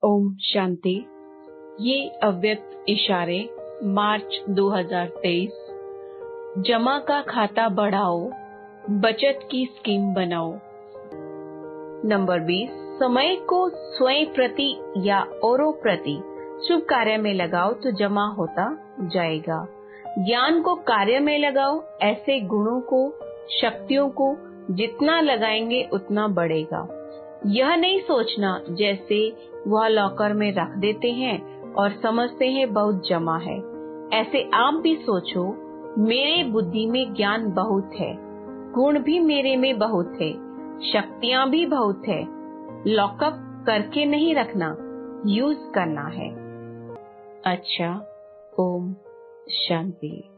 ओम शांति। ये अव्यक्त इशारे मार्च 2023। जमा का खाता बढ़ाओ, बचत की स्कीम बनाओ। नंबर 20, समय को स्वयं प्रति या औरों प्रति शुभ कार्य में लगाओ तो जमा होता जाएगा। ज्ञान को कार्य में लगाओ, ऐसे गुणों को, शक्तियों को जितना लगाएंगे उतना बढ़ेगा। यह नहीं सोचना जैसे वह लॉकर में रख देते हैं और समझते हैं बहुत जमा है। ऐसे आप भी सोचो, मेरे बुद्धि में ज्ञान बहुत है, गुण भी मेरे में बहुत है, शक्तियां भी बहुत है। लॉकअप करके नहीं रखना, यूज करना है। अच्छा, ओम शांति।